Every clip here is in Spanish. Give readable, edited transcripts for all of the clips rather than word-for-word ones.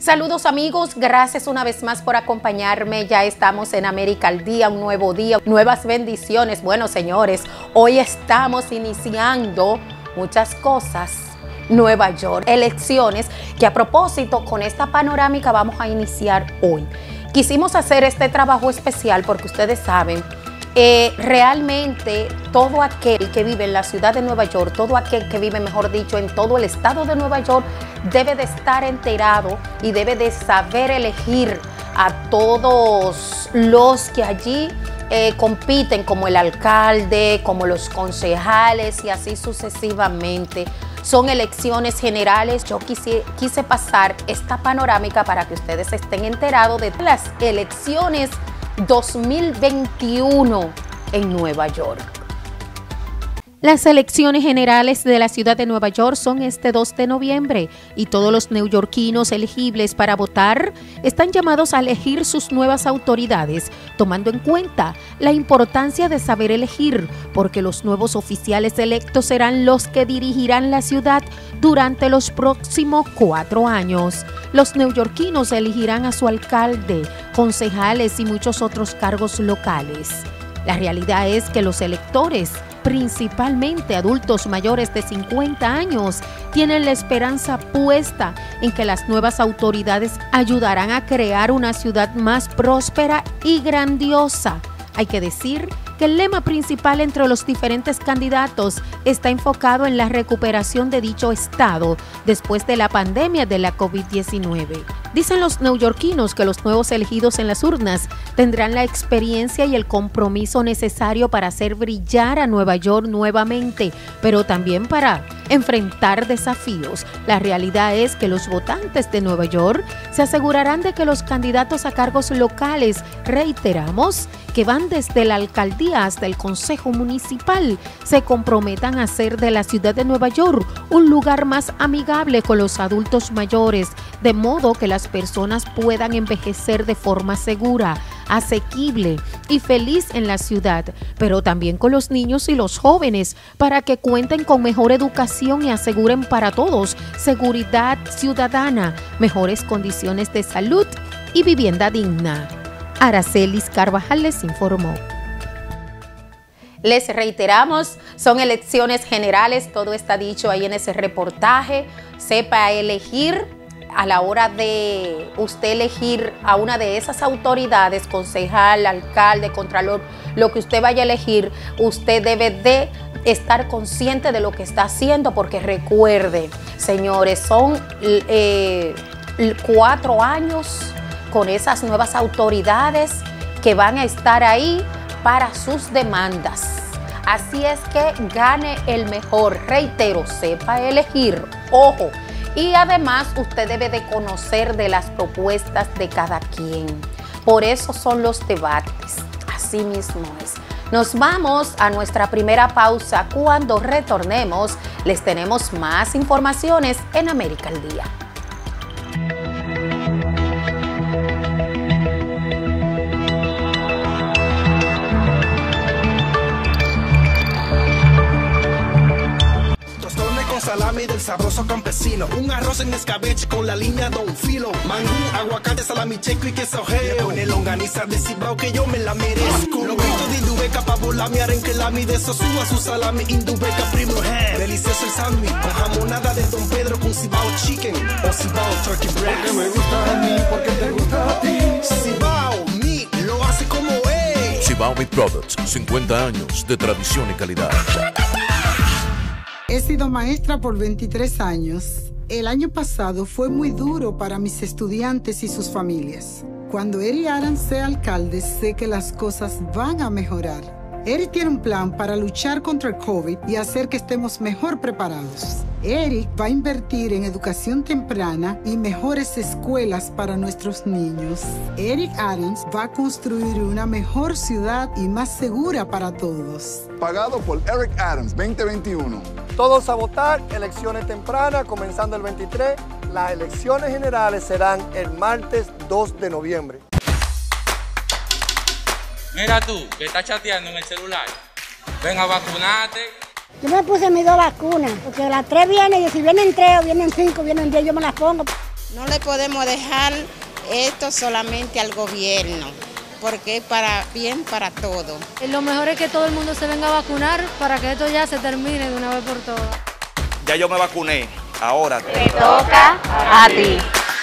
Saludos amigos, gracias una vez más por acompañarme. Ya estamos en América al Día, un nuevo día, nuevas bendiciones. Bueno, señores, hoy estamos iniciando muchas cosas. Nueva York, elecciones, que a propósito con esta panorámica vamos a iniciar hoy. Quisimos hacer este trabajo especial porque ustedes saben, realmente todo aquel que vive en la ciudad de Nueva York, todo aquel que vive, mejor dicho, en todo el estado de Nueva York, debe de estar enterado y debe de saber elegir a todos los que allí compiten, como el alcalde, como los concejales y así sucesivamente. Son elecciones generales. Yo quise pasar esta panorámica para que ustedes estén enterados de las elecciones 2021 en Nueva York. Las elecciones generales de la ciudad de Nueva York son este 2 de noviembre y todos los neoyorquinos elegibles para votar están llamados a elegir sus nuevas autoridades, tomando en cuenta la importancia de saber elegir, porque los nuevos oficiales electos serán los que dirigirán la ciudad durante los próximos 4 años. Los neoyorquinos elegirán a su alcalde, concejales y muchos otros cargos locales. La realidad es que los electores, principalmente adultos mayores de 50 años, tienen la esperanza puesta en que las nuevas autoridades ayudarán a crear una ciudad más próspera y grandiosa. Hay que decir que el lema principal entre los diferentes candidatos está enfocado en la recuperación de dicho estado después de la pandemia de la COVID-19. Dicen los neoyorquinos que los nuevos elegidos en las urnas tendrán la experiencia y el compromiso necesario para hacer brillar a Nueva York nuevamente, pero también para enfrentar desafíos. La realidad es que los votantes de Nueva York se asegurarán de que los candidatos a cargos locales, reiteramos, que van desde la alcaldía hasta el consejo municipal, se comprometan a hacer de la ciudad de Nueva York un lugar más amigable con los adultos mayores, de modo que las personas puedan envejecer de forma segura, asequible y feliz en la ciudad, pero también con los niños y los jóvenes, para que cuenten con mejor educación y aseguren para todos seguridad ciudadana, mejores condiciones de salud y vivienda digna. Aracelis Carvajal les informó. Les reiteramos, son elecciones generales, todo está dicho ahí en ese reportaje. Sepa elegir a la hora de usted elegir a una de esas autoridades, concejal, alcalde, contralor, lo que usted vaya a elegir, usted debe de estar consciente de lo que está haciendo, porque recuerde, señores, son 4 años con esas nuevas autoridades que van a estar ahí para sus demandas. Así es que gane el mejor. Reitero, sepa elegir, ojo. Y además usted debe de conocer de las propuestas de cada quien. Por eso son los debates. Así mismo es. Nos vamos a nuestra primera pausa. Cuando retornemos, les tenemos más informaciones en América al Día. Salami del sabroso campesino, un arroz en escabeche con la línea Don Filo, mangú, aguacate, salami checo y queso geo, pone longaniza de Cibao que yo me la merezco. Lo grito de Indubeca pa' volar mi arenque lami de Sosúa, su salami Indubeca primo head. Delicioso el sándwich con jamonada de Don Pedro con Cibao chicken o Cibao turkey breast. Porque me gusta a mí, porque te gusta a ti. Cibao mi lo hace como es. Cibao Meat Products, 50 años de tradición y calidad. He sido maestra por 23 años. El año pasado fue muy duro para mis estudiantes y sus familias. Cuando Eric Adams sea alcalde, sé que las cosas van a mejorar. Eric tiene un plan para luchar contra el COVID y hacer que estemos mejor preparados. Eric va a invertir en educación temprana y mejores escuelas para nuestros niños. Eric Adams va a construir una mejor ciudad y más segura para todos. Pagado por Eric Adams 2021. Todos a votar, elecciones tempranas, comenzando el 23. Las elecciones generales serán el martes 2 de noviembre. Mira tú, que estás chateando en el celular. Ven a vacunarte. Yo me puse mis 2 vacunas, porque las 3 vienen, y si vienen 3 o vienen 5, vienen 10, yo me las pongo. No le podemos dejar esto solamente al gobierno, porque es para bien para todo. Lo mejor es que todo el mundo se venga a vacunar para que esto ya se termine de una vez por todas. Ya yo me vacuné, ahora te toca a ti.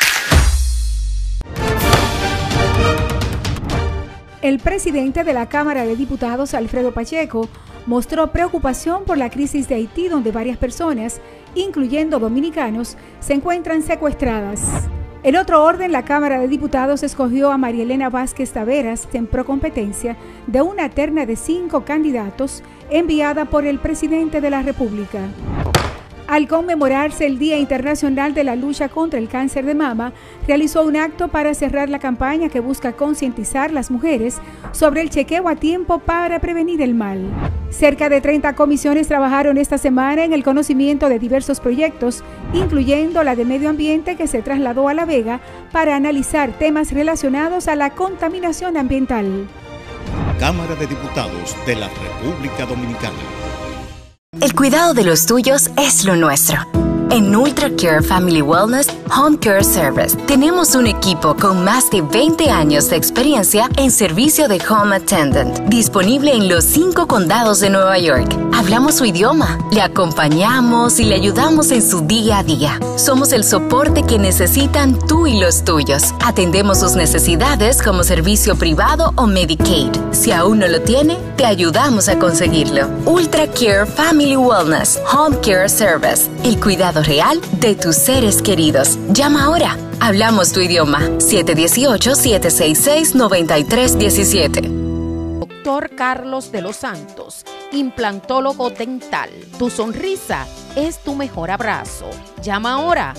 El presidente de la Cámara de Diputados, Alfredo Pacheco, mostró preocupación por la crisis de Haití, donde varias personas, incluyendo dominicanos, se encuentran secuestradas. En otro orden, la Cámara de Diputados escogió a María Elena Vázquez Taveras en procompetencia de una terna de 5 candidatos enviada por el presidente de la República. Al conmemorarse el Día Internacional de la Lucha contra el Cáncer de Mama, realizó un acto para cerrar la campaña que busca concientizar a las mujeres sobre el chequeo a tiempo para prevenir el mal. Cerca de 30 comisiones trabajaron esta semana en el conocimiento de diversos proyectos, incluyendo la de medio ambiente que se trasladó a La Vega para analizar temas relacionados a la contaminación ambiental. Cámara de Diputados de la República Dominicana. El cuidado de los tuyos es lo nuestro. En Ultra Care Family Wellness Home Care Service tenemos un equipo con más de 20 años de experiencia en servicio de Home Attendant, disponible en los 5 condados de Nueva York. Hablamos su idioma, le acompañamos y le ayudamos en su día a día. Somos el soporte que necesitan tú y los tuyos. Atendemos sus necesidades como servicio privado o Medicaid. Si aún no lo tiene, te ayudamos a conseguirlo. Ultra Care Family Wellness Home Care Service, el cuidado real de tus seres queridos. Llama ahora. Hablamos tu idioma. 718-766-9317. Doctor Carlos de los Santos, implantólogo dental. Tu sonrisa es tu mejor abrazo. Llama ahora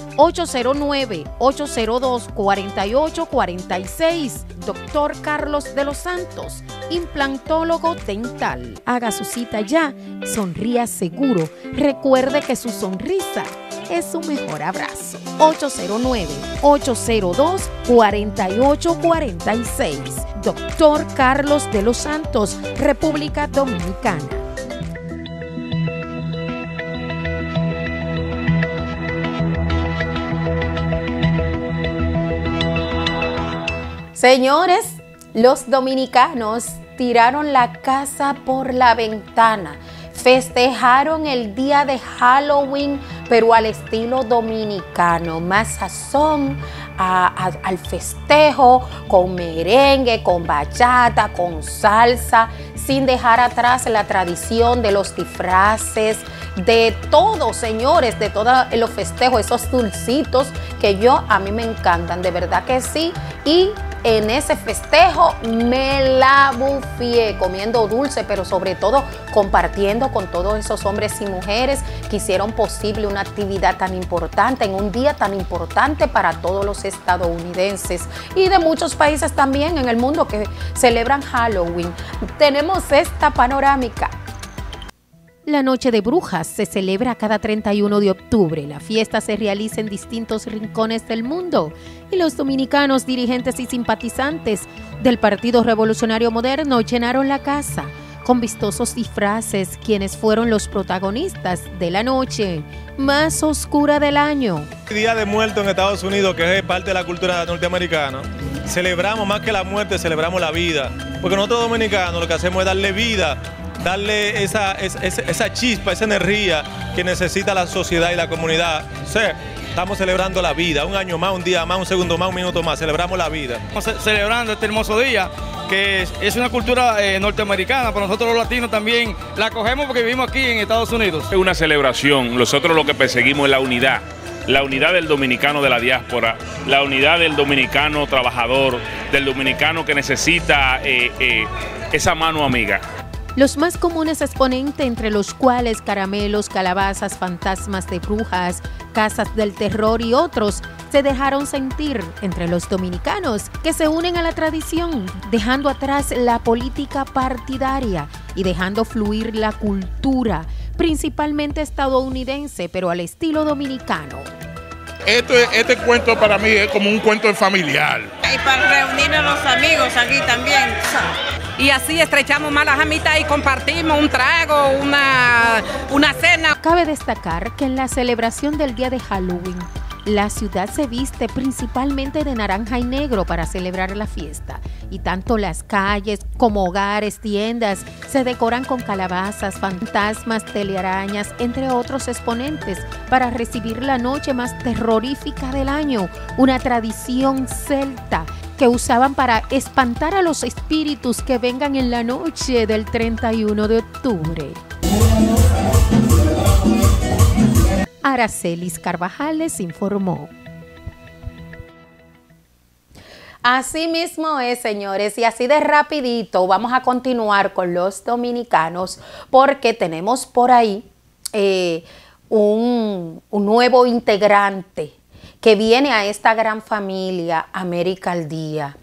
809-802-4846. Doctor Carlos de los Santos, implantólogo dental. Haga su cita ya. Sonría seguro. Recuerde que su sonrisa es su mejor abrazo. 809-802-4846. Doctor Carlos de los Santos, República Dominicana. Señores, los dominicanos tiraron la casa por la ventana. Festejaron el día de Halloween, pero al estilo dominicano, más sazón al festejo, con merengue, con bachata, con salsa, sin dejar atrás la tradición de los disfraces, de todo, señores, de todos los festejos, esos dulcitos que a mí me encantan, de verdad que sí. Y en ese festejo me la bufié comiendo dulce, pero sobre todo compartiendo con todos esos hombres y mujeres que hicieron posible una actividad tan importante en un día tan importante para todos los estadounidenses y de muchos países también en el mundo que celebran Halloween. Tenemos esta panorámica. La Noche de Brujas se celebra cada 31 de octubre. La fiesta se realiza en distintos rincones del mundo y los dominicanos, dirigentes y simpatizantes del Partido Revolucionario Moderno llenaron la casa con vistosos disfraces, quienes fueron los protagonistas de la noche más oscura del año. Día de Muertos en Estados Unidos, que es parte de la cultura norteamericana, celebramos más que la muerte, celebramos la vida, porque nosotros dominicanos lo que hacemos es darle vida, darle esa chispa, esa energía que necesita la sociedad y la comunidad. O sea, estamos celebrando la vida, un año más, un día más, un segundo más, un minuto más, celebramos la vida. Estamos celebrando este hermoso día, que es una cultura norteamericana, pero nosotros los latinos también la cogemos porque vivimos aquí en Estados Unidos. Es una celebración, nosotros lo que perseguimos es la unidad del dominicano de la diáspora, la unidad del dominicano trabajador, del dominicano que necesita esa mano amiga. Los más comunes exponentes, entre los cuales caramelos, calabazas, fantasmas de brujas, casas del terror y otros, se dejaron sentir entre los dominicanos que se unen a la tradición, dejando atrás la política partidaria y dejando fluir la cultura, principalmente estadounidense, pero al estilo dominicano. Este cuento para mí es como un cuento familiar. Y para reunirnos a los amigos aquí también. Y así estrechamos más las amistades y compartimos un trago, una cena. Cabe destacar que en la celebración del día de Halloween, La ciudad se viste principalmente de naranja y negro para celebrar la fiesta, y tanto las calles como hogares, tiendas, se decoran con calabazas, fantasmas, telarañas, entre otros exponentes, para recibir la noche más terrorífica del año, una tradición celta que usaban para espantar a los espíritus que vengan en la noche del 31 de octubre. Aracelis Carvajal les informó. Así mismo es, señores, y así de rapidito vamos a continuar con los dominicanos, porque tenemos por ahí un nuevo integrante que viene a esta gran familia América al Día.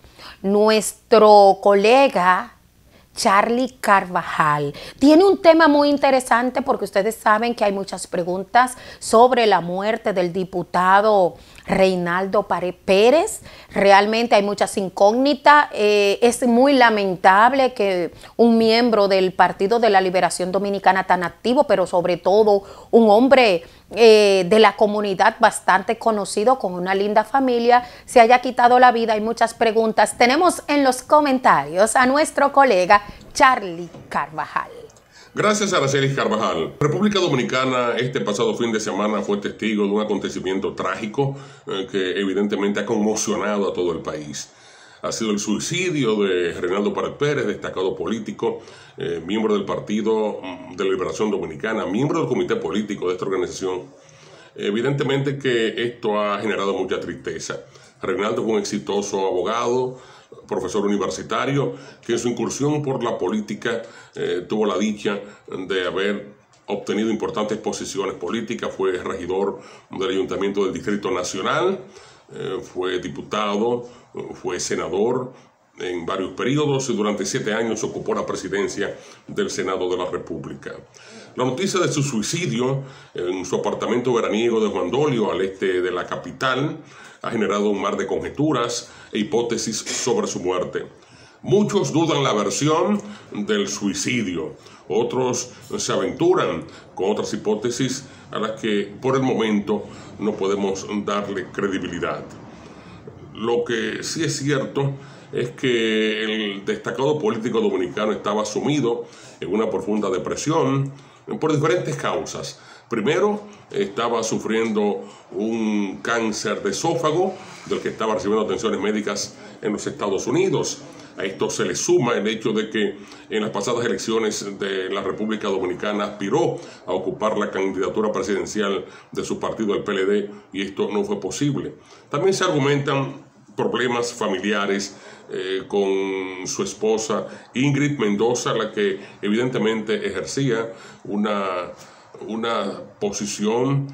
Nuestro colega Charlie Carvajal tiene un tema muy interesante, porque ustedes saben que hay muchas preguntas sobre la muerte del diputado Reinaldo Pared Pérez. Realmente hay muchas incógnitas. Es muy lamentable que un miembro del Partido de la Liberación Dominicana tan activo, pero sobre todo un hombre de la comunidad bastante conocido, con una linda familia, se haya quitado la vida. Hay muchas preguntas. Tenemos en los comentarios a nuestro colega Charlie Carvajal. Gracias a Aracelis Carvajal. República Dominicana este pasado fin de semana fue testigo de un acontecimiento trágico que evidentemente ha conmocionado a todo el país. Ha sido el suicidio de Reinaldo Pared Pérez, destacado político, miembro del Partido de la Liberación Dominicana, miembro del comité político de esta organización. Evidentemente que esto ha generado mucha tristeza. Reinaldo fue un exitoso abogado, profesor universitario, que en su incursión por la política tuvo la dicha de haber obtenido importantes posiciones políticas. Fue regidor del Ayuntamiento del Distrito Nacional, fue diputado, fue senador en varios periodos y durante 7 años ocupó la presidencia del Senado de la República. La noticia de su suicidio en su apartamento veraniego de Juan Dolio, al este de la capital, ha generado un mar de conjeturas e hipótesis sobre su muerte. Muchos dudan la versión del suicidio, otros se aventuran con otras hipótesis a las que por el momento no podemos darle credibilidad. Lo que sí es cierto es que el destacado político dominicano estaba sumido en una profunda depresión por diferentes causas. Primero, estaba sufriendo un cáncer de esófago del que estaba recibiendo atenciones médicas en los Estados Unidos. A esto se le suma el hecho de que en las pasadas elecciones de la República Dominicana aspiró a ocupar la candidatura presidencial de su partido, el PLD, y esto no fue posible. También se argumentan problemas familiares con su esposa Ingrid Mendoza, la que evidentemente ejercía una posición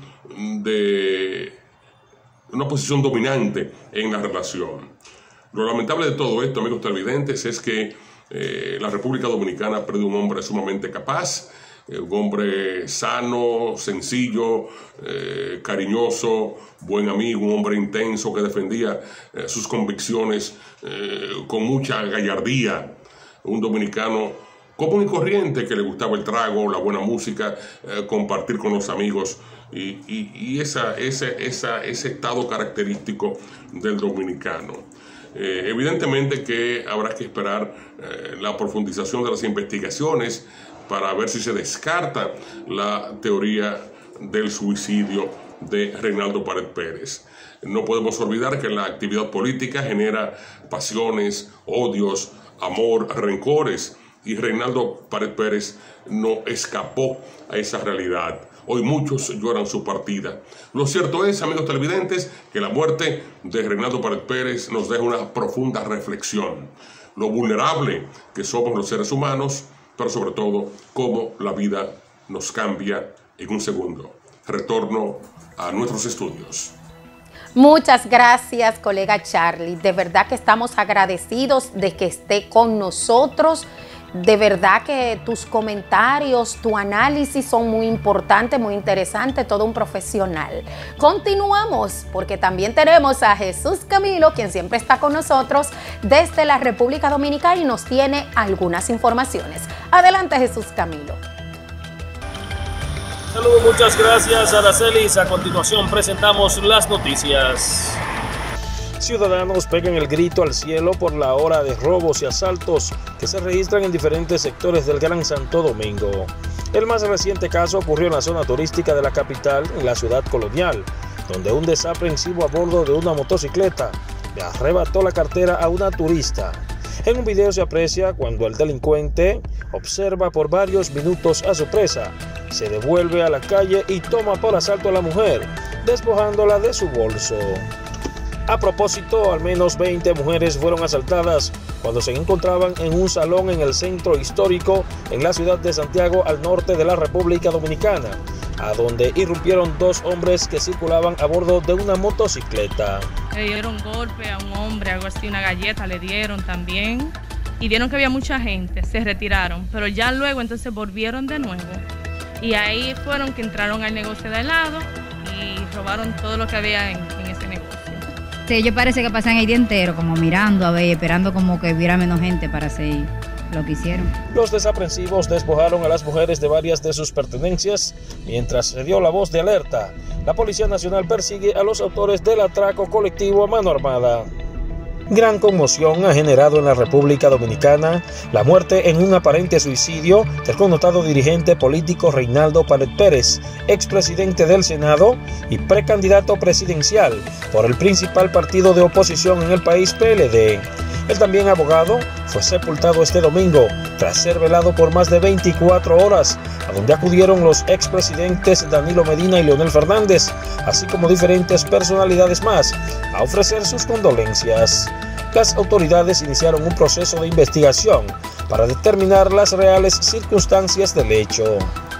dominante en la relación. Lo lamentable de todo esto, amigos televidentes, es que la República Dominicana perdió un hombre sumamente capaz, un hombre sano, sencillo, cariñoso, buen amigo, un hombre intenso que defendía sus convicciones con mucha gallardía, un dominicano común y corriente que le gustaba el trago, la buena música, compartir con los amigos y ese estado característico del dominicano. Evidentemente que habrá que esperar la profundización de las investigaciones para ver si se descarta la teoría del suicidio de Reinaldo Pared Pérez. No podemos olvidar que la actividad política genera pasiones, odios, amor, rencores, y Reinaldo Pared Pérez no escapó a esa realidad. Hoy muchos lloran su partida. Lo cierto es, amigos televidentes, que la muerte de Reinaldo Pared Pérez nos deja una profunda reflexión. Lo vulnerable que somos los seres humanos, pero sobre todo, cómo la vida nos cambia en un segundo. Retorno a nuestros estudios. Muchas gracias, colega Charlie. De verdad que estamos agradecidos de que esté con nosotros. De verdad que tus comentarios, tu análisis son muy importantes, muy interesantes, todo un profesional. Continuamos porque también tenemos a Jesús Camilo, quien siempre está con nosotros desde la República Dominicana y nos tiene algunas informaciones. Adelante, Jesús Camilo. Saludos, muchas gracias, Aracelis. A continuación presentamos las noticias. Ciudadanos pegan el grito al cielo por la ola de robos y asaltos que se registran en diferentes sectores del Gran Santo Domingo. El más reciente caso ocurrió en la zona turística de la capital, en la ciudad colonial, donde un desaprensivo a bordo de una motocicleta le arrebató la cartera a una turista. En un video se aprecia cuando el delincuente observa por varios minutos a su presa, se devuelve a la calle y toma por asalto a la mujer, despojándola de su bolso. A propósito, al menos 20 mujeres fueron asaltadas cuando se encontraban en un salón en el centro histórico en la ciudad de Santiago, al norte de la República Dominicana, a donde irrumpieron 2 hombres que circulaban a bordo de una motocicleta. Le dieron golpe a un hombre, algo así, una galleta le dieron también, y vieron que había mucha gente, se retiraron, pero ya luego entonces volvieron de nuevo, y ahí fueron que entraron al negocio de helado y robaron todo lo que había en ese negocio. Sí, ellos parece que pasan el día entero como mirando, a ver, esperando como que hubiera menos gente para hacer lo que hicieron. Los desaprensivos despojaron a las mujeres de varias de sus pertenencias mientras se dio la voz de alerta. La Policía Nacional persigue a los autores del atraco colectivo a mano armada. Gran conmoción ha generado en la República Dominicana la muerte en un aparente suicidio del connotado dirigente político Reinaldo Pared Pérez, expresidente del Senado y precandidato presidencial por el principal partido de oposición en el país, PLD. El también abogado fue sepultado este domingo tras ser velado por más de 24 horas, a donde acudieron los expresidentes Danilo Medina y Leonel Fernández, así como diferentes personalidades más, a ofrecer sus condolencias. Las autoridades iniciaron un proceso de investigación para determinar las reales circunstancias del hecho.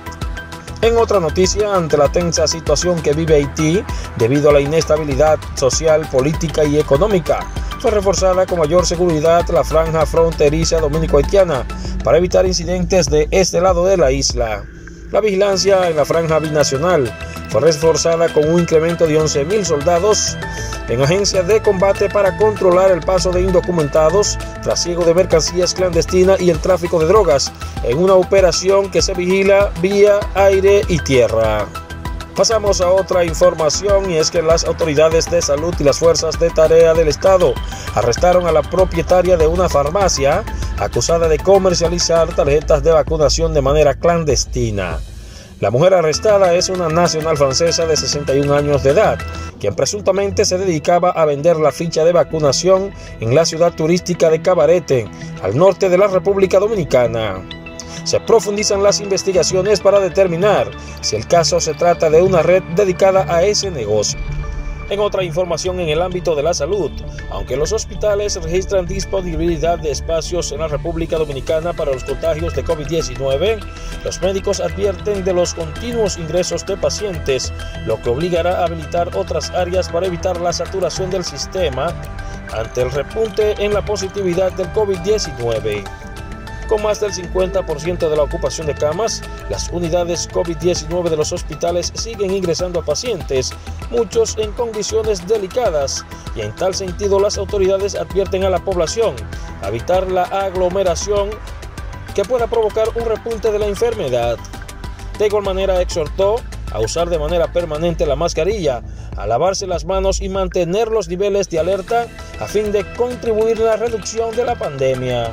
En otra noticia, ante la tensa situación que vive Haití debido a la inestabilidad social, política y económica, fue reforzada con mayor seguridad la franja fronteriza dominico-haitiana para evitar incidentes de este lado de la isla. La vigilancia en la franja binacional fue reforzada con un incremento de 11.000 soldados en agencias de combate para controlar el paso de indocumentados, trasiego de mercancías clandestinas y el tráfico de drogas, en una operación que se vigila vía aire y tierra. Pasamos a otra información, y es que las autoridades de salud y las fuerzas de tarea del Estado arrestaron a la propietaria de una farmacia acusada de comercializar tarjetas de vacunación de manera clandestina. La mujer arrestada es una nacional francesa de 61 años de edad, quien presuntamente se dedicaba a vender la ficha de vacunación en la ciudad turística de Cabarete, al norte de la República Dominicana. Se profundizan las investigaciones para determinar si el caso se trata de una red dedicada a ese negocio. En otra información en el ámbito de la salud, aunque los hospitales registran disponibilidad de espacios en la República Dominicana para los contagios de COVID-19, los médicos advierten de los continuos ingresos de pacientes, lo que obligará a habilitar otras áreas para evitar la saturación del sistema ante el repunte en la positividad del COVID-19. Con más del 50% de la ocupación de camas, las unidades COVID-19 de los hospitales siguen ingresando a pacientes, muchos en condiciones delicadas, y en tal sentido las autoridades advierten a la población a evitar la aglomeración que pueda provocar un repunte de la enfermedad. De igual manera exhortó a usar de manera permanente la mascarilla, a lavarse las manos y mantener los niveles de alerta a fin de contribuir a la reducción de la pandemia.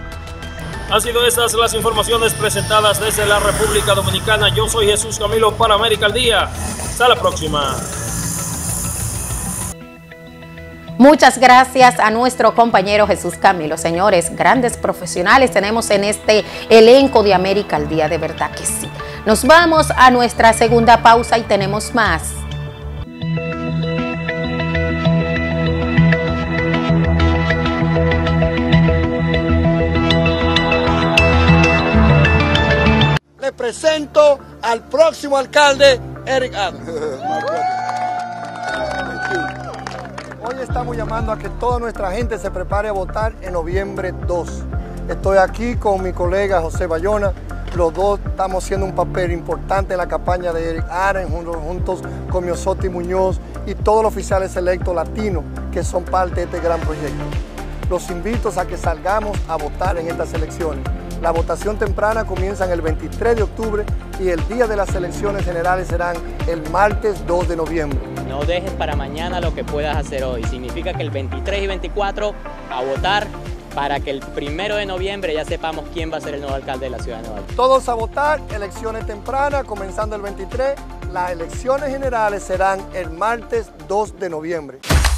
Han sido estas las informaciones presentadas desde la República Dominicana. Yo soy Jesús Camilo para América al Día. Hasta la próxima. Muchas gracias a nuestro compañero Jesús Camilo. Señores, grandes profesionales tenemos en este elenco de América al Día, de verdad que sí. Nos vamos a nuestra segunda pausa y tenemos más. Le presento al próximo alcalde, Eric Adams. Hoy estamos llamando a que toda nuestra gente se prepare a votar en noviembre 2. Estoy aquí con mi colega José Bayona. Los dos estamos haciendo un papel importante en la campaña de Eric Adams, juntos con Miosotti Muñoz y todos los oficiales electos latinos que son parte de este gran proyecto. Los invito a que salgamos a votar en estas elecciones. La votación temprana comienza el 23 de octubre y el día de las elecciones generales serán el martes 2 de noviembre. No dejes para mañana lo que puedas hacer hoy. Significa que el 23 y 24 a votar para que el 1 de noviembre ya sepamos quién va a ser el nuevo alcalde de la ciudad de Nueva York. Todos a votar, elecciones tempranas comenzando el 23. Las elecciones generales serán el martes 2 de noviembre.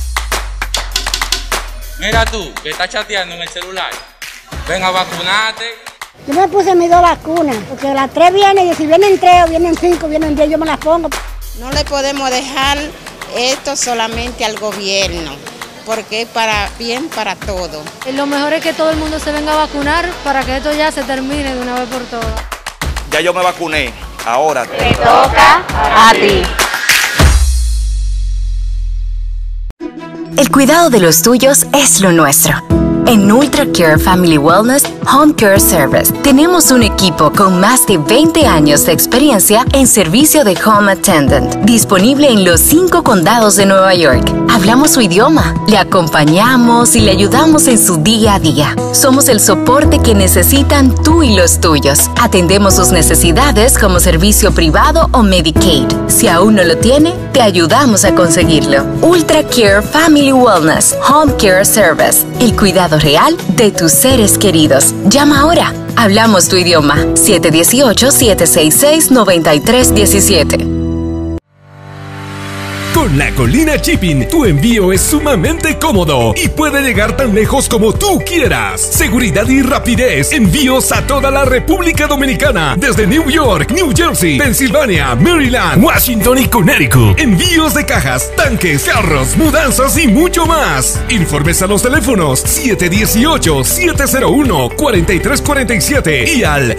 Mira tú, que estás chateando en el celular. Ven a vacunarte. Yo me puse mis 2 vacunas, porque las 3 vienen, y si vienen 3 o vienen 5, vienen 10, yo me las pongo. No le podemos dejar esto solamente al gobierno, porque es para bien para todo. Lo mejor es que todo el mundo se venga a vacunar para que esto ya se termine de una vez por todas. Ya yo me vacuné, ahora te toca a ti. El cuidado de los tuyos es lo nuestro. En Ultra Care Family Wellness Home Care Service tenemos un equipo con más de 20 años de experiencia en servicio de Home Attendant, disponible en los 5 condados de Nueva York. Hablamos su idioma, le acompañamos y le ayudamos en su día a día. Somos el soporte que necesitan tú y los tuyos. Atendemos sus necesidades como servicio privado o Medicaid. Si aún no lo tiene, te ayudamos a conseguirlo. Ultra Care Family Wellness Home Care Service, el cuidado real de tus seres queridos. Llama ahora. Hablamos tu idioma. 718-766-9317. Con La Colina Shipping, tu envío es sumamente cómodo y puede llegar tan lejos como tú quieras. Seguridad y rapidez. Envíos a toda la República Dominicana, desde New York, New Jersey, Pensilvania, Maryland, Washington y Connecticut. Envíos de cajas, tanques, carros, mudanzas y mucho más. Informes a los teléfonos 718-701-4347 y al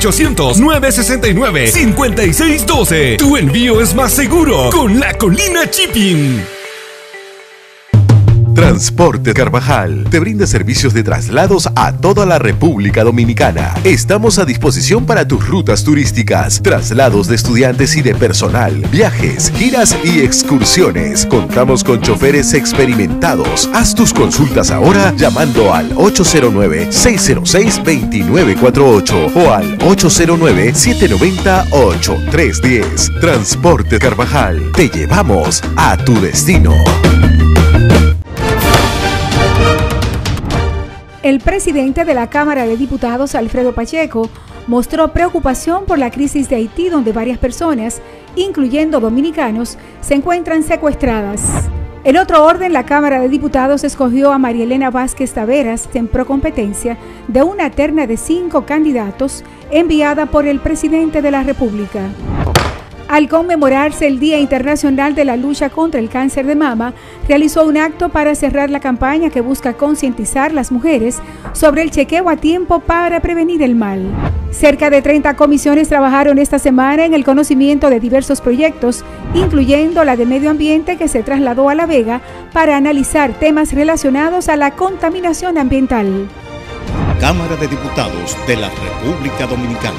1-800-969-5612. Tu envío es más seguro con La Colina Shipping. Transporte Carvajal te brinda servicios de traslados a toda la República Dominicana. Estamos a disposición para tus rutas turísticas, traslados de estudiantes y de personal, viajes, giras y excursiones. Contamos con choferes experimentados. Haz tus consultas ahora llamando al 809-606-2948 o al 809-790-8310. Transporte Carvajal, te llevamos a tu destino. El presidente de la Cámara de Diputados, Alfredo Pacheco, mostró preocupación por la crisis de Haití, donde varias personas, incluyendo dominicanos, se encuentran secuestradas. En otro orden, la Cámara de Diputados escogió a María Elena Vázquez Taveras en procompetencia de una terna de 5 candidatos enviada por el presidente de la República. Al conmemorarse el Día Internacional de la Lucha contra el Cáncer de Mama, realizó un acto para cerrar la campaña que busca concientizar a las mujeres sobre el chequeo a tiempo para prevenir el mal. Cerca de 30 comisiones trabajaron esta semana en el conocimiento de diversos proyectos, incluyendo la de medio ambiente que se trasladó a La Vega para analizar temas relacionados a la contaminación ambiental. Cámara de Diputados de la República Dominicana.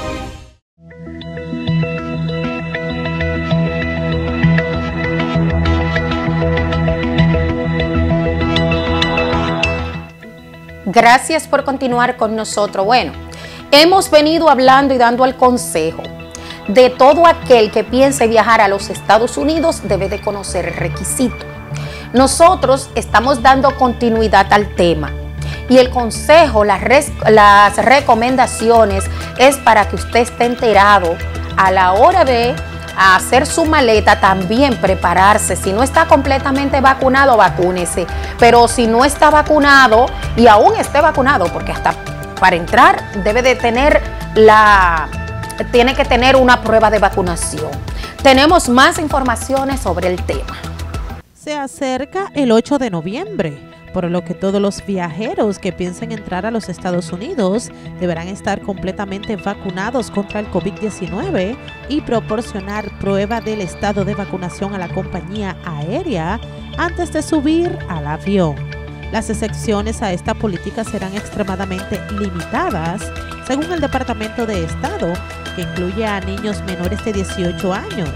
Gracias por continuar con nosotros. Bueno, hemos venido hablando y dando el consejo de todo aquel que piense viajar a los Estados Unidos debe de conocer el requisito. Nosotros estamos dando continuidad al tema y el consejo, las recomendaciones es para que usted esté enterado a la hora de hacer su maleta, también prepararse. Si no está completamente vacunado, vacúnese. Pero si no está vacunado y aún esté vacunado, porque hasta para entrar debe de tener tiene que tener una prueba de vacunación. Tenemos más informaciones sobre el tema. Se acerca el 8 de noviembre, por lo que todos los viajeros que piensen entrar a los Estados Unidos deberán estar completamente vacunados contra el COVID-19 y proporcionar prueba del estado de vacunación a la compañía aérea antes de subir al avión. Las excepciones a esta política serán extremadamente limitadas, según el Departamento de Estado, que incluye a niños menores de 18 años.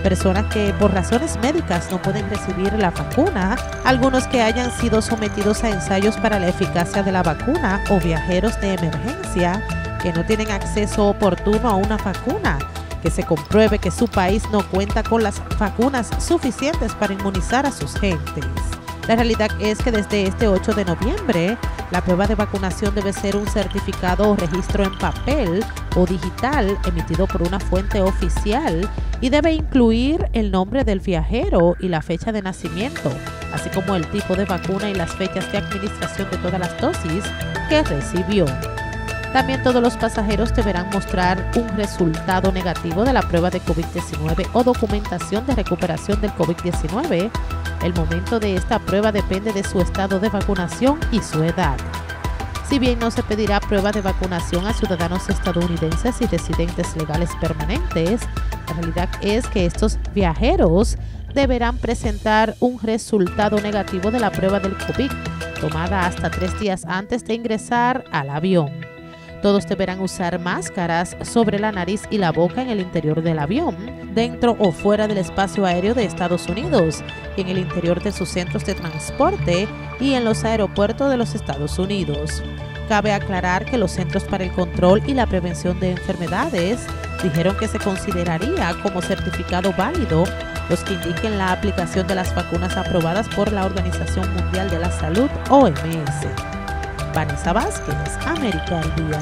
personas que por razones médicas no pueden recibir la vacuna, algunos que hayan sido sometidos a ensayos para la eficacia de la vacuna o viajeros de emergencia que no tienen acceso oportuno a una vacuna, que se compruebe que su país no cuenta con las vacunas suficientes para inmunizar a sus gentes. La realidad es que desde este 8 de noviembre, la prueba de vacunación debe ser un certificado o registro en papel o digital emitido por una fuente oficial y debe incluir el nombre del viajero y la fecha de nacimiento, así como el tipo de vacuna y las fechas de administración de todas las dosis que recibió. También todos los pasajeros deberán mostrar un resultado negativo de la prueba de COVID-19 o documentación de recuperación del COVID-19. El momento de esta prueba depende de su estado de vacunación y su edad. Si bien no se pedirá prueba de vacunación a ciudadanos estadounidenses y residentes legales permanentes, la realidad es que estos viajeros deberán presentar un resultado negativo de la prueba del COVID, tomada hasta 3 días antes de ingresar al avión. Todos deberán usar máscaras sobre la nariz y la boca en el interior del avión, dentro o fuera del espacio aéreo de Estados Unidos, y en el interior de sus centros de transporte y en los aeropuertos de los Estados Unidos. Cabe aclarar que los Centros para el Control y la Prevención de Enfermedades dijeron que se consideraría como certificado válido los que indiquen la aplicación de las vacunas aprobadas por la Organización Mundial de la Salud, OMS. Vanessa Vázquez, América al Día.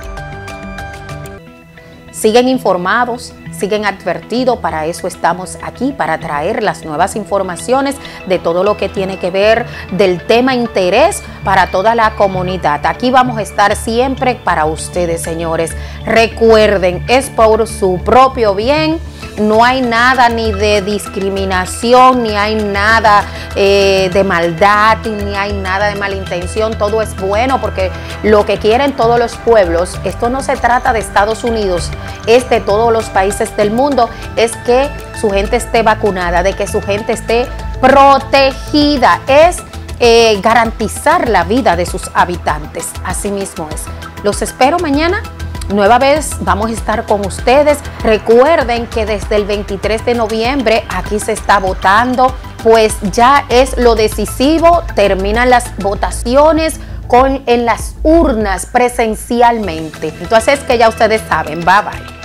Siguen informados, siguen advertidos, para eso estamos aquí, para traer las nuevas informaciones de todo lo que tiene que ver del tema interés para toda la comunidad. Aquí vamos a estar siempre para ustedes, señores. Recuerden, es por su propio bien. No hay nada ni de discriminación, ni hay nada de maldad, ni hay nada de mala intención. Todo es bueno porque lo que quieren todos los pueblos, esto no se trata de Estados Unidos, es de todos los países del mundo, es que su gente esté vacunada, de que su gente esté protegida, es garantizar la vida de sus habitantes. Así mismo es. Los espero mañana. Nueva vez vamos a estar con ustedes. Recuerden que desde el 23 de noviembre aquí se está votando, pues ya es lo decisivo. Terminan las votaciones en las urnas presencialmente. Entonces que ya ustedes saben. Bye bye.